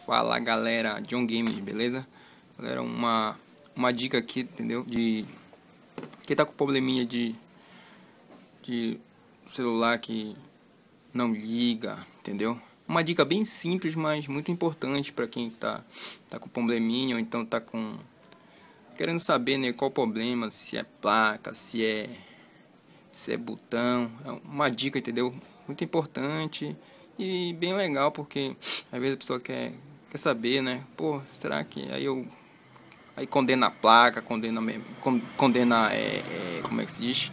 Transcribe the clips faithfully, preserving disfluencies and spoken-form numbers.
Fala galera, John Games, beleza? Galera, uma, uma dica aqui, entendeu? De quem tá com probleminha de, de celular que não liga, entendeu? Uma dica bem simples, mas muito importante para quem tá, tá com probleminha ou então tá com querendo saber, né, qual o problema, se é placa, se é se é botão. É uma dica, entendeu? Muito importante e bem legal, porque às vezes a pessoa quer quer saber, né? Pô, será que aí eu aí condena a placa, condena mesmo, condena é, é, como é que se diz?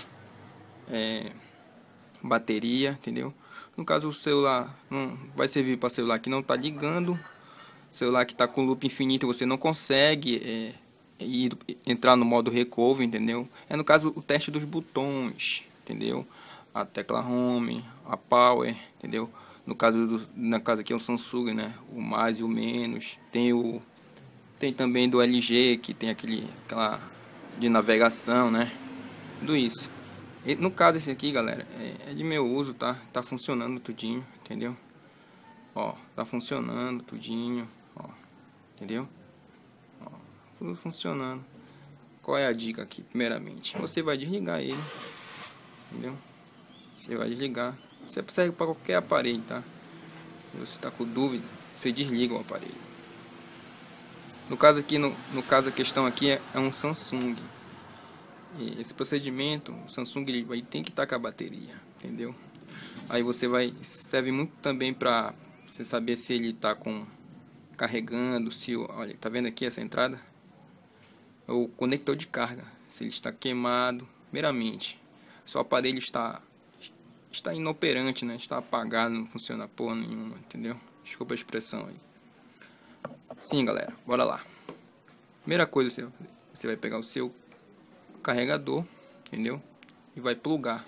É, bateria, entendeu? No caso, o celular não vai servir para celular que não está ligando, celular que está com loop infinito, você não consegue é, ir, entrar no modo recovery, entendeu? É no caso o teste dos botões, entendeu? A tecla home, a power, entendeu? No caso do, na casa aqui é o Samsung, né? O mais e o menos. Tem o tem também do L G, que tem aquele aquela de navegação, né? Tudo isso. E, no caso esse aqui, galera, é, é de meu uso, tá? Tá funcionando tudinho, entendeu? Ó, tá funcionando tudinho, ó. Entendeu? Ó, tudo funcionando. Qual é a dica aqui? Primeiramente, você vai desligar ele, entendeu? Você vai desligar. Você serve para qualquer aparelho, tá? Se você está com dúvida, você desliga o aparelho. No caso aqui, no, no caso a questão aqui é, é um Samsung. E esse procedimento, o Samsung ele vai tem que estar com a bateria, entendeu? Aí você vai serve muito também para você saber se ele está com carregando, se olha, tá vendo aqui essa entrada? É o conector de carga. Se ele está queimado, primeiramente, seu aparelho está está inoperante, né? Está apagado, não funciona porra nenhuma, entendeu? Desculpa a expressão aí. Sim, galera, bora lá. Primeira coisa, você, você vai pegar o seu carregador, entendeu? E vai plugar.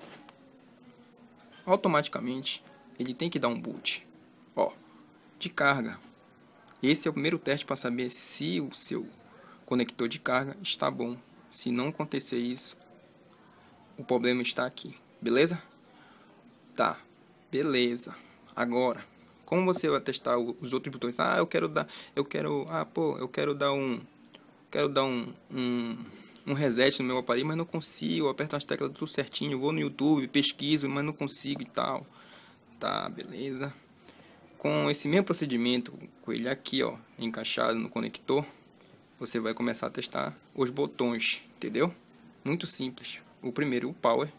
Automaticamente, ele tem que dar um boot, ó, de carga. Esse é o primeiro teste para saber se o seu conector de carga está bom. Se não acontecer isso, o problema está aqui, beleza? Tá, beleza. Agora, como você vai testar os outros botões? Ah, eu quero dar, eu quero, ah, pô, eu quero dar um, quero dar um, um, um reset no meu aparelho, mas não consigo. Eu aperto as teclas tudo certinho, vou no YouTube, pesquiso, mas não consigo e tal. Tá, beleza. Com esse mesmo procedimento, com ele aqui, ó, encaixado no conector, você vai começar a testar os botões, entendeu? Muito simples. O primeiro, o power,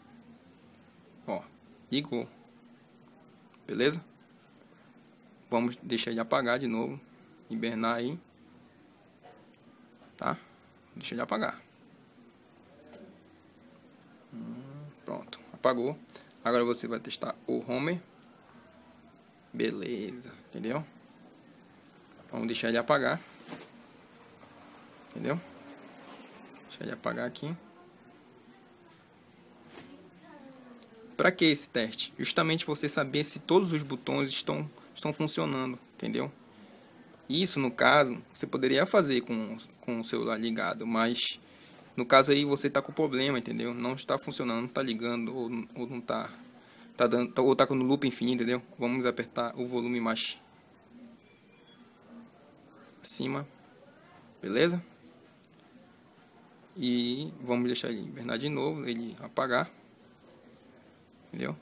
ó, ligou, beleza? Vamos deixar ele apagar de novo, hibernar aí, tá? Deixa ele apagar. Hum, pronto, apagou. Agora você vai testar o home, beleza, entendeu? Vamos deixar ele apagar, entendeu? Deixa ele apagar aqui. Para que esse teste? Justamente você saber se todos os botões estão, estão funcionando, entendeu? Isso, no caso, você poderia fazer com, com o celular ligado, mas no caso aí você está com problema, entendeu? Não está funcionando, não está ligando, ou, ou não está tá dando, ou está com no loop infinito, entendeu? Vamos apertar o volume mais acima, beleza? E vamos deixar ele hibernar de novo, ele apagar. Entendeu?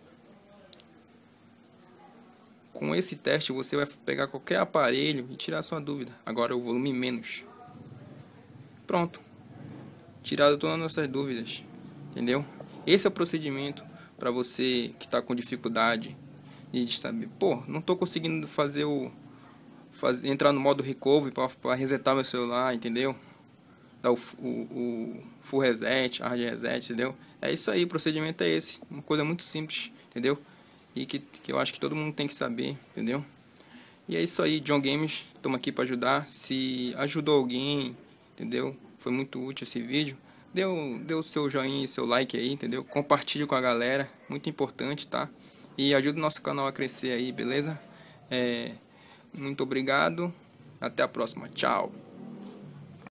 Com esse teste você vai pegar qualquer aparelho e tirar sua dúvida. Agora o volume menos. Pronto. Tirado todas as nossas dúvidas. Entendeu? Esse é o procedimento para você que está com dificuldade de saber. Pô, não estou conseguindo fazer o fazer, entrar no modo recovery para resetar meu celular, entendeu? Dar o, o, o full reset, hard reset, entendeu? É isso aí, o procedimento é esse. Uma coisa muito simples, entendeu? E que, que eu acho que todo mundo tem que saber, entendeu? E é isso aí, John Games, estamos aqui para ajudar. Se ajudou alguém, entendeu? Foi muito útil esse vídeo. Dê o seu joinha e seu like aí, entendeu? Compartilhe com a galera, muito importante, tá? E ajuda o nosso canal a crescer aí, beleza? É, muito obrigado, até a próxima, tchau!